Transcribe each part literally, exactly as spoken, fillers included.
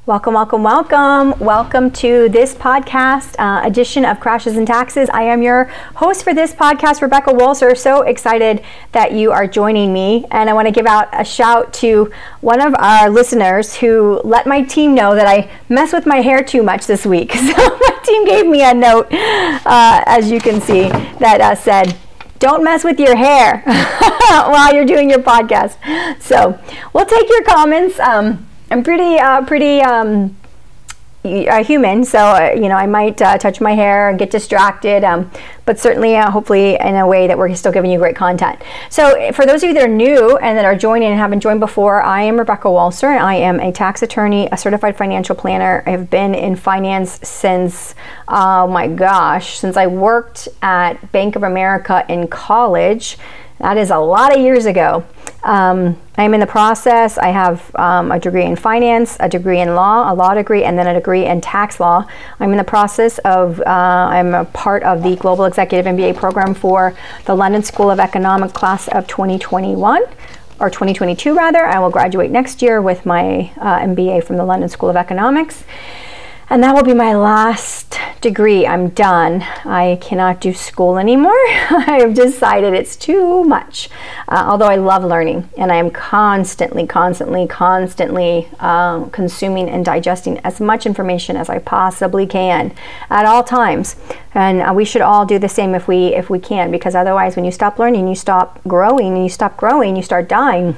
Welcome, welcome, welcome. Welcome to this podcast uh, edition of Crashes and Taxes. I am your host for this podcast, Rebecca Walser. So excited that you are joining me. And I want to give out a shout to one of our listeners who let my team know that I mess with my hair too much this week. So my team gave me a note, uh, as you can see, that uh, said, don't mess with your hair while you're doing your podcast. So we'll take your comments. Um, I'm pretty, uh, pretty um, uh, human, so uh, you know I might uh, touch my hair and get distracted, um, but certainly, uh, hopefully, in a way that we're still giving you great content. So, for those of you that are new and that are joining and haven't joined before, I am Rebecca Walser. I am a tax attorney, a certified financial planner. I have been in finance since, oh my gosh, since I worked at Bank of America in college. That is a lot of years ago. Um, I'm in the process. I have um, a degree in finance, a degree in law, a law degree, and then a degree in tax law. I'm in the process of, uh, I'm a part of the Global Executive M B A program for the London School of Economics class of twenty twenty-one, or twenty twenty-two rather. I will graduate next year with my uh, M B A from the London School of Economics. And that will be my last degree. I'm done. I cannot do school anymore. I have decided it's too much. Uh, although I love learning, and I am constantly, constantly, constantly uh, consuming and digesting as much information as I possibly can at all times. And uh, we should all do the same if we if we can, because otherwise, when you stop learning, you stop growing, and you stop growing, you start dying.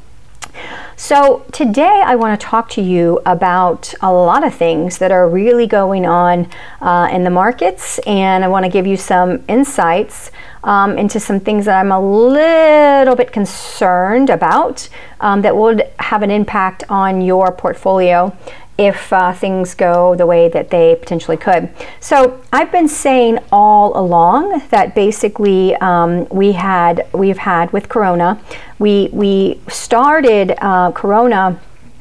So today I want to talk to you about a lot of things that are really going on uh, in the markets, and I want to give you some insights um, into some things that I'm a little bit concerned about um, that would have an impact on your portfolio if uh, things go the way that they potentially could. So I've been saying all along that basically um, we had we've had with Corona, we we started uh, Corona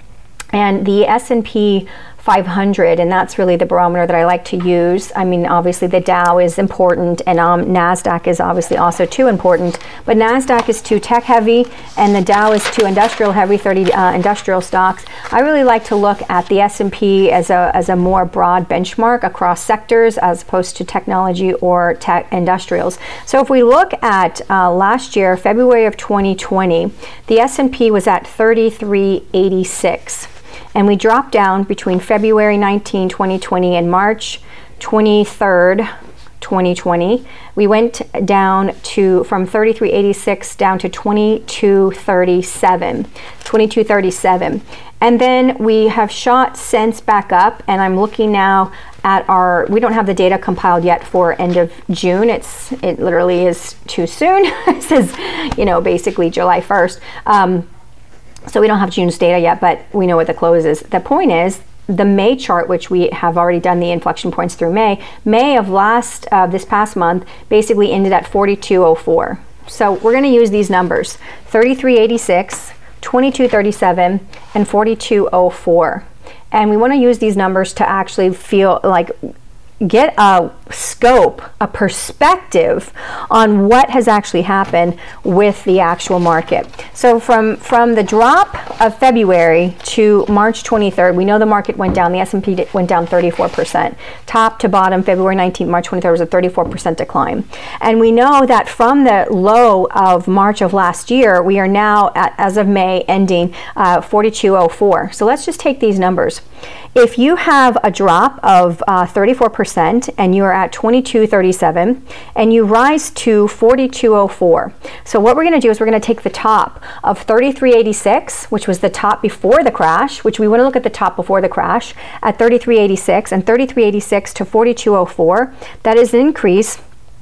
and the S and P five hundred, and that's really the barometer that I like to use. I mean, obviously the Dow is important, and um, NASDAQ is obviously also too important, but NASDAQ is too tech heavy, and the Dow is too industrial heavy, thirty uh, industrial stocks. I really like to look at the S and P as a, as a more broad benchmark across sectors as opposed to technology or tech industrials. So if we look at uh, last year, February of twenty twenty, the S and P was at thirty-three eighty-six. And we dropped down between February nineteenth, twenty twenty and March twenty-third, twenty twenty. We went down to from thirty-three eighty-six down to twenty-two thirty-seven. twenty-two thirty-seven. And then we have shot since back up, and I'm looking now at our, we don't have the data compiled yet for end of June. It's it literally is too soon. It says, you know, basically July first. Um, So we don't have June's data yet, but we know what the close is. The point is, the May chart, which we have already done the inflection points through May, May of last, uh, this past month, basically ended at forty-two oh four. So we're gonna use these numbers, thirty-three eighty-six, twenty-two thirty-seven, and forty-two oh four. And we wanna use these numbers to actually feel like, get a scope, a perspective on what has actually happened with the actual market. So from, from the drop of February to March twenty-third, we know the market went down, the S and P went down thirty-four percent. Top to bottom, February nineteenth, March twenty-third was a thirty-four percent decline. And we know that from the low of March of last year, we are now, at, as of May, ending uh, forty-two oh four. So let's just take these numbers. If you have a drop of uh, thirty-four percent and you are at twenty-two thirty-seven and you rise to forty-two oh four, so what we're going to do is we're going to take the top of thirty-three eighty-six, which was the top before the crash, which we want to look at the top before the crash at thirty-three eighty-six, and thirty-three eighty-six to forty-two oh four. That is an increase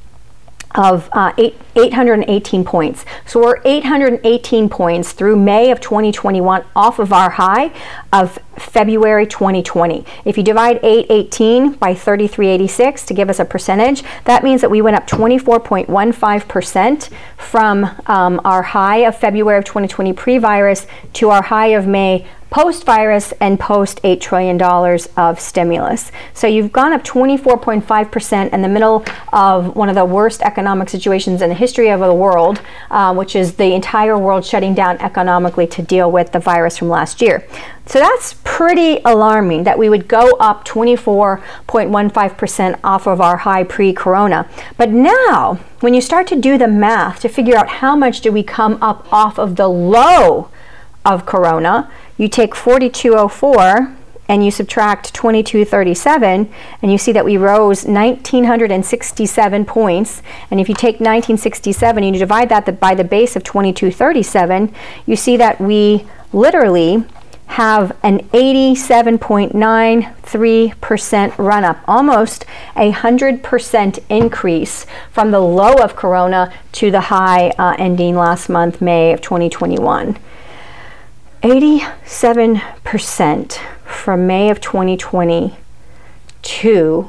of uh, eight, eight hundred eighteen points. So we're eight hundred eighteen points through May of twenty twenty-one off of our high of February twenty twenty. If you divide eight eighteen by thirty-three eighty-six to give us a percentage, that means that we went up twenty-four point one five percent from um, our high of February of twenty twenty pre-virus to our high of May post-virus and post eight trillion dollars of stimulus. So you've gone up twenty-four point five percent in the middle of one of the worst economic situations in the history of the world, uh, which is the entire world shutting down economically to deal with the virus from last year. So that's pretty alarming that we would go up twenty-four point one five percent off of our high pre-corona. But now, when you start to do the math to figure out how much do we come up off of the low of corona, you take forty-two oh four and you subtract twenty-two thirty-seven, and you see that we rose one thousand nine hundred sixty-seven points. And if you take nineteen sixty-seven and you divide that by the base of twenty-two thirty-seven, you see that we literally have an eighty-seven point nine three percent run up, almost a one hundred percent increase from the low of corona to the high uh, ending last month, May of twenty twenty-one. eighty-seven percent from May of twenty twenty to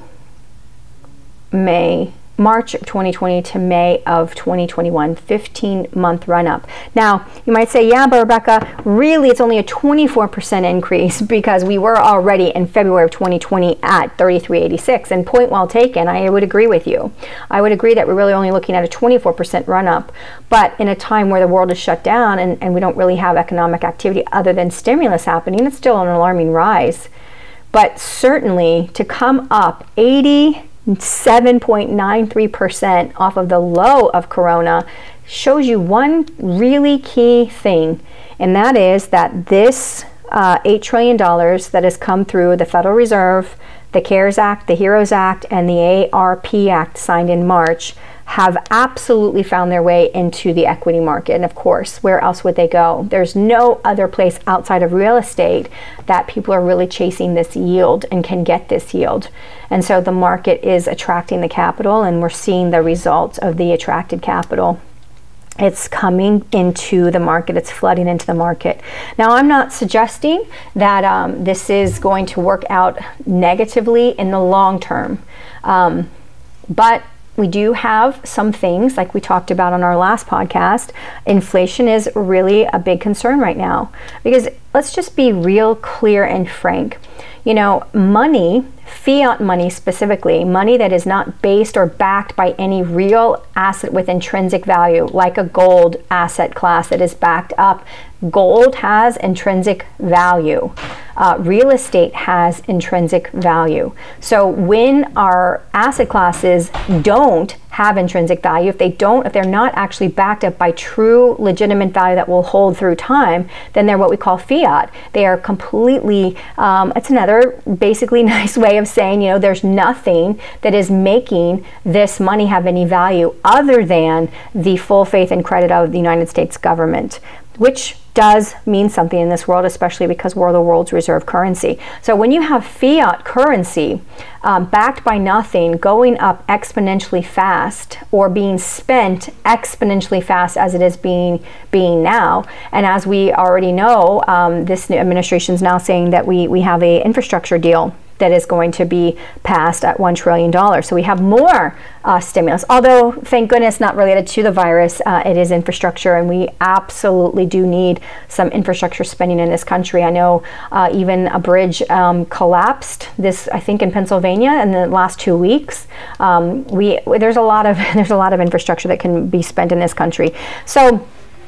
May, March of twenty twenty to May of twenty twenty-one, fifteen month run up. Now, you might say, yeah, but Rebecca, really it's only a twenty-four percent increase because we were already in February of twenty twenty at thirty-three eighty-six, and point well taken. I would agree with you. I would agree that we're really only looking at a twenty-four percent run up, but in a time where the world is shut down and, and we don't really have economic activity other than stimulus happening, it's still an alarming rise. But certainly to come up eighty-seven point nine three percent off of the low of corona shows you one really key thing, and that is that this uh, eight trillion dollars that has come through the Federal Reserve, the CARES Act, the HEROES Act, and the A R P Act signed in March have absolutely found their way into the equity market. And of course, where else would they go? There's no other place outside of real estate that people are really chasing this yield and can get this yield. And so the market is attracting the capital, and we're seeing the results of the attracted capital. It's coming into the market, it's flooding into the market. Now, I'm not suggesting that um, this is going to work out negatively in the long term, um, but we do have some things like we talked about on our last podcast. Inflation is really a big concern right now, because let's just be real clear and frank. You know, money, fiat money specifically, money that is not based or backed by any real asset with intrinsic value, like a gold asset class that is backed up. Gold has intrinsic value. Uh, real estate has intrinsic value. So when our asset classes don't have intrinsic value, if they don't, if they're not actually backed up by true legitimate value that will hold through time, then they're what we call fiat. They are completely, um, it's another basically nice way of saying, you know, there's nothing that is making this money have any value other than the full faith and credit of the United States government, which does mean something in this world, especially because we're the world's reserve currency. So when you have fiat currency um, backed by nothing, going up exponentially fast, or being spent exponentially fast as it is being being now, and as we already know, um, this new administration is now saying that we, we have a infrastructure deal that is going to be passed at one trillion dollars. So we have more uh, stimulus, although thank goodness not related to the virus. Uh, it is infrastructure, and we absolutely do need some infrastructure spending in this country. I know uh, even a bridge um, collapsed this, I think, in Pennsylvania in the last two weeks. Um, we there's a lot of there's a lot of infrastructure that can be spent in this country. So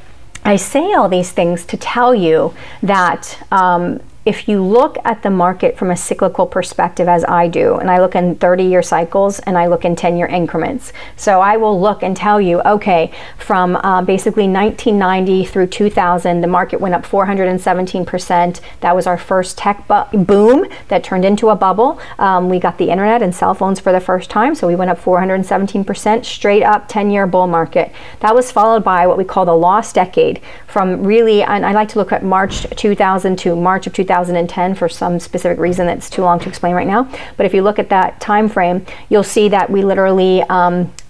I say all these things to tell you that um, if you look at the market from a cyclical perspective, as I do, and I look in thirty year cycles and I look in ten year increments. So I will look and tell you, okay, from uh, basically nineteen ninety through two thousand, the market went up four hundred seventeen percent. That was our first tech bu boom that turned into a bubble. Um, we got the internet and cell phones for the first time, so we went up four hundred seventeen percent, straight up ten year bull market. That was followed by what we call the lost decade, from really, and I like to look at March two thousand to March of two thousand ten for some specific reason that's too long to explain right now. But if you look at that time frame, you'll see that we literally um,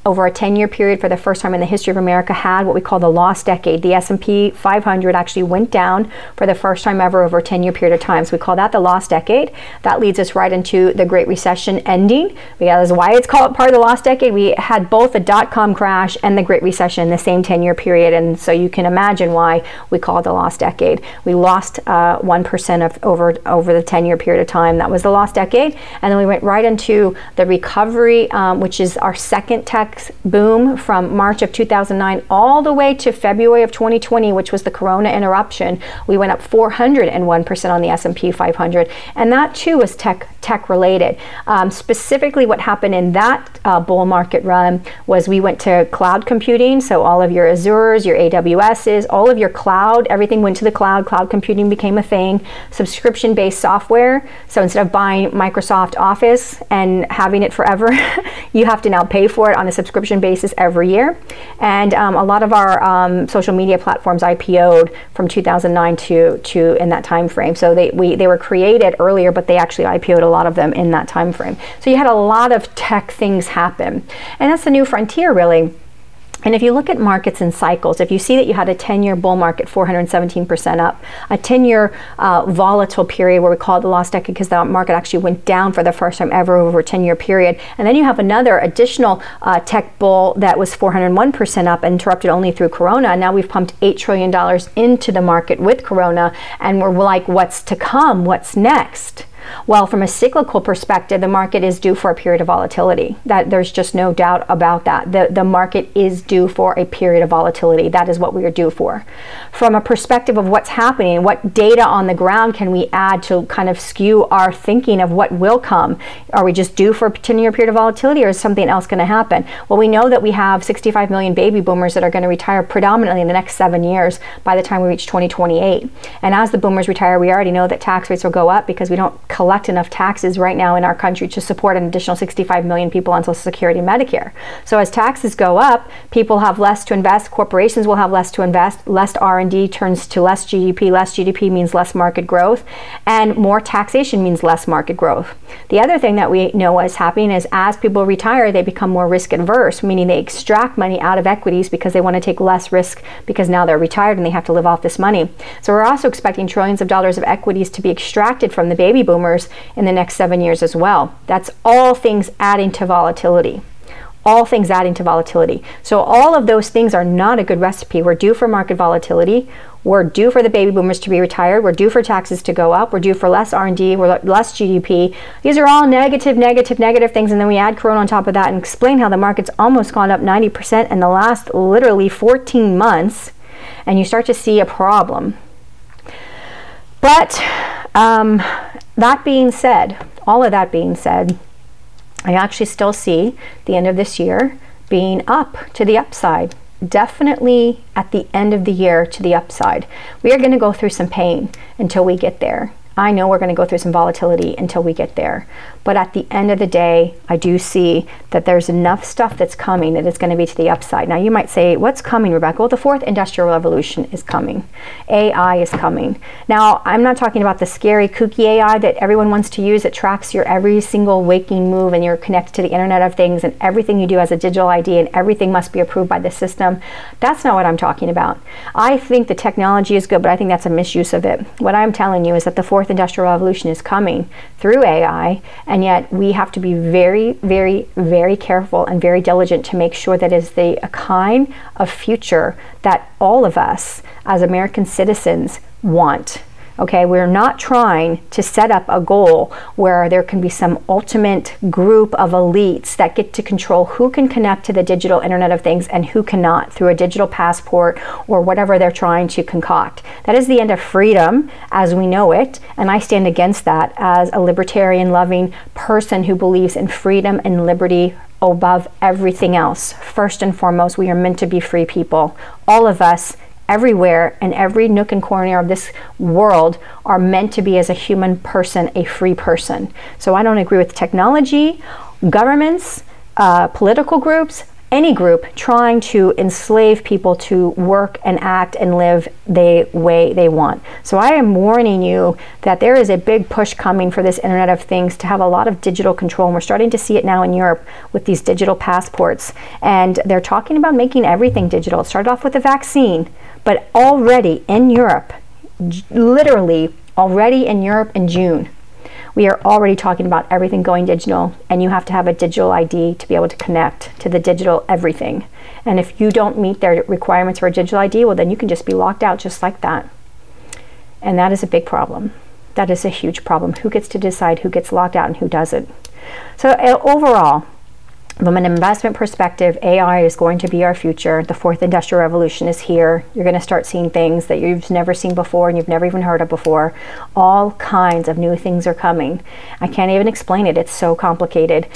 over a ten-year period, for the first time in the history of America, had what we call the lost decade. The S and P five hundred actually went down for the first time ever over a ten-year period of time. So we call that the lost decade. That leads us right into the Great Recession ending. Because why it's called part of the lost decade, we had both the dot-com crash and the Great Recession in the same ten-year period. And so you can imagine why we call it the lost decade. We lost uh, one percent of over, over the ten-year period of time. That was the lost decade. And then we went right into the recovery, um, which is our second tech boom from March of two thousand nine all the way to February of twenty twenty, which was the corona interruption. We went up four hundred one percent on the S and P five hundred, and that too was tech tech related. Um, specifically what happened in that uh, bull market run was we went to cloud computing. So all of your Azures, your A W S's, all of your cloud, everything went to the cloud. Cloud computing became a thing. Subscription based software. So instead of buying Microsoft Office and having it forever, you have to now pay for it on a subscription basis every year. And um, a lot of our um, social media platforms I P O'd from two thousand nine to, to in that time frame. So they, we, they were created earlier, but they actually I P O'd a lot of them in that time frame. So you had a lot of tech things happen. And that's the new frontier, really. And if you look at markets and cycles, if you see that you had a ten-year bull market, four hundred seventeen percent up, a ten-year uh, volatile period where we call it the lost decade because the market actually went down for the first time ever over a ten-year period, and then you have another additional uh, tech bull that was four hundred one percent up, interrupted only through Corona, and now we've pumped eight trillion dollars into the market with Corona, and we're like, what's to come? What's next? Well, from a cyclical perspective, the market is due for a period of volatility. That there's just no doubt about that. The, the market is due for a period of volatility. That is what we are due for. From a perspective of what's happening, what data on the ground can we add to kind of skew our thinking of what will come? Are we just due for a ten-year period of volatility, or is something else going to happen? Well, we know that we have sixty-five million baby boomers that are going to retire predominantly in the next seven years by the time we reach twenty twenty-eight. And as the boomers retire, we already know that tax rates will go up because we don't collect enough taxes right now in our country to support an additional sixty-five million people on Social Security and Medicare. So as taxes go up, people have less to invest, corporations will have less to invest, less R and D turns to less G D P, less G D P means less market growth, and more taxation means less market growth. The other thing that we know is happening is as people retire, they become more risk adverse, meaning they extract money out of equities because they want to take less risk because now they're retired and they have to live off this money. So we're also expecting trillions of dollars of equities to be extracted from the baby boomers in the next seven years as well. That's all things adding to volatility. All things adding to volatility. So all of those things are not a good recipe. We're due for market volatility. We're due for the baby boomers to be retired. We're due for taxes to go up. We're due for less R and D. We're less G D P. These are all negative, negative, negative things. And then we add Corona on top of that and explain how the market's almost gone up ninety percent in the last literally fourteen months. And you start to see a problem. But um, that being said, all of that being said, I actually still see the end of this year being up to the upside. Definitely at the end of the year to the upside. We are going to go through some pain until we get there. I know we're going to go through some volatility until we get there. But at the end of the day, I do see that there's enough stuff that's coming that it's going to be to the upside. Now you might say, what's coming, Rebecca? Well, the fourth industrial revolution is coming. A I is coming. Now, I'm not talking about the scary, kooky A I that everyone wants to use that tracks your every single waking move and you're connected to the Internet of Things and everything you do has a digital I D and everything must be approved by the system. That's not what I'm talking about. I think the technology is good, but I think that's a misuse of it. What I'm telling you is that the fourth industrial revolution is coming through A I, and yet we have to be very, very, very careful and very diligent to make sure that is the a kind of future that all of us as American citizens want. Okay, we're not trying to set up a goal where there can be some ultimate group of elites that get to control who can connect to the digital Internet of Things and who cannot through a digital passport or whatever they're trying to concoct. That is the end of freedom as we know it, and I stand against that as a libertarian loving person who believes in freedom and liberty above everything else. First and foremost, we are meant to be free people. All of us, everywhere and every nook and corner of this world are meant to be as a human person, a free person. So I don't agree with technology, governments, uh, political groups, any group trying to enslave people to work and act and live the way they want. So I am warning you that there is a big push coming for this Internet of Things to have a lot of digital control. And we're starting to see it now in Europe with these digital passports. And they're talking about making everything digital. It started off with the vaccine, but already in Europe, literally already in Europe in June, we are already talking about everything going digital, and you have to have a digital I D to be able to connect to the digital everything. And if you don't meet their requirements for a digital I D, well, then you can just be locked out just like that. And that is a big problem. That is a huge problem. Who gets to decide who gets locked out and who doesn't? So uh, overall, from an investment perspective, A I is going to be our future. The fourth industrial revolution is here. You're going to start seeing things that you've never seen before and you've never even heard of before. All kinds of new things are coming. I can't even explain it. It's so complicated.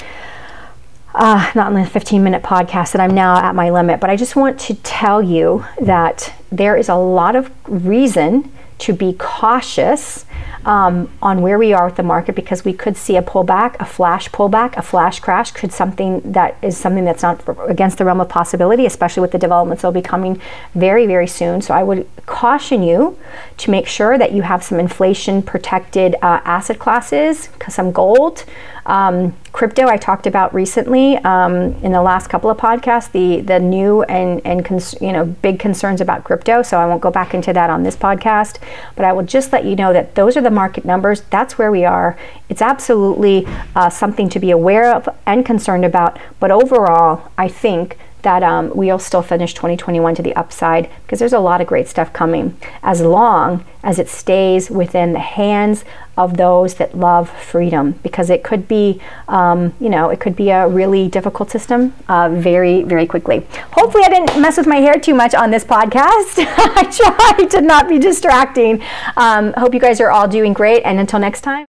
Uh, not in the fifteen minute podcast that I'm now at my limit, but I just want to tell you that there is a lot of reason to be cautious um, on where we are with the market, because we could see a pullback, a flash pullback, a flash crash. Could something that is something that's not against the realm of possibility, especially with the developments that will be coming very, very soon. So I would caution you to make sure that you have some inflation protected uh, asset classes, some gold. Um, crypto I talked about recently um, in the last couple of podcasts, the the new and, and cons you know big concerns about crypto, so I won't go back into that on this podcast, but I will just let you know that those are the market numbers. That's where we are. It's absolutely uh, something to be aware of and concerned about, but overall I think that um, we'll still finish twenty twenty-one to the upside, because there's a lot of great stuff coming, as long as it stays within the hands of those that love freedom, because it could be, um, you know, it could be a really difficult system uh, very, very quickly. Hopefully I didn't mess with my hair too much on this podcast. I tried to not be distracting. Um, hope you guys are all doing great, and until next time.